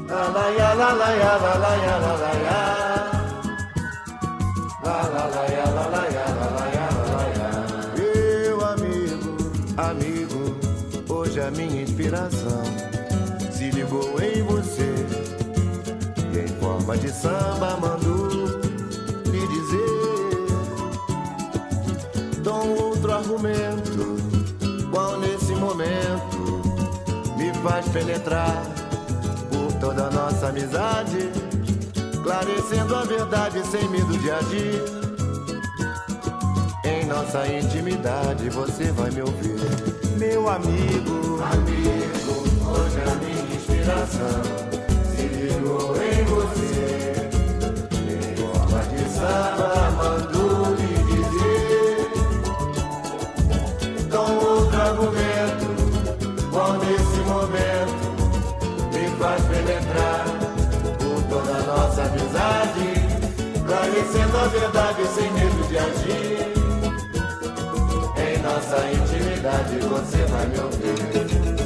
La la ya la la ya la la ya la la ya. La la la ya la la ya la la ya la la ya. Meu amigo, amigo, hoje a minha inspiração se ligou em você e em forma de samba mandou lhe dizer. Dou outro argumento, qual nesse momento me faz penetrar por toda a nossa amizade, esclarecendo a verdade sem medo de agir. Em nossa intimidade você vai me ouvir. Meu amigo, amigo, hoje a minha inspiração se ligou em você. Em forma de samba mandou lhe dizer. Com outro argumento, qual nesse momento me faz penetrar por toda a nossa amizade, esclarecendo a verdade sem medo de agir. Em nossa intimidade você vai me ouvir.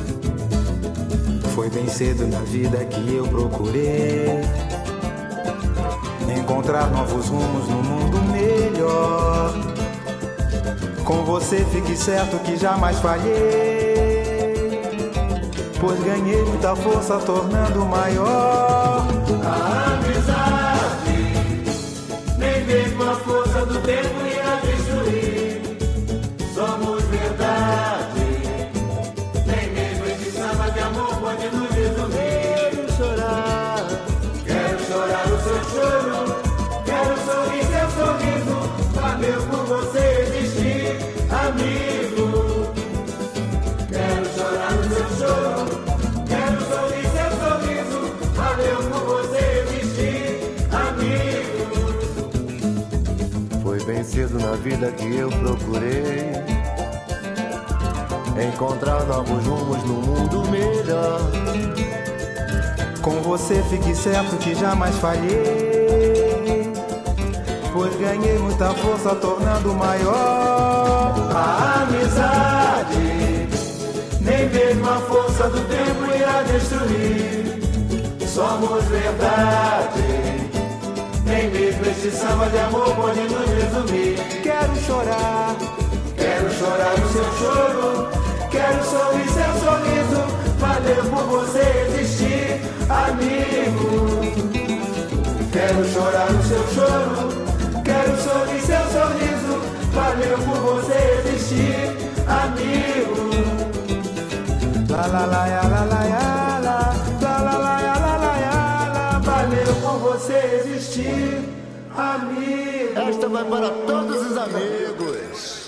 Foi bem cedo na vida que eu procurei encontrar novos rumos no mundo melhor. Com você fique certo que jamais falhei, pois ganhei muita força tornando maior a amizade. Nem mesmo a força do tempo irá destruir. Somos verdade. Nem mesmo esse samba de amor pode nos resumir. Quero chorar o seu choro. Quero sorrir seu sorriso. Valeu por você existir, amigo. Quero chorar o seu choro. Quero sorrir seu sorriso. Valeu por você existir, amigo. Foi bem cedo na vida que eu procurei encontrar novos rumos no mundo melhor. Com você fique certo que jamais falhei, pois ganhei muita força tornando maior a amizade. Nem mesmo a força do tempo irá destruir. Somos verdade. Nem mesmo este samba de amor pode nos resumir. Quero chorar o seu choro. Quero sorrir seu sorriso. Valeu por você existir, amigo. Quero chorar o seu choro. Quero sorrir seu sorriso. Valeu por você existir, amigo. La la la ya la la ya la, la la la ya la la ya la. Valeu por você existir, amigo. Esta vai para todos os amigos.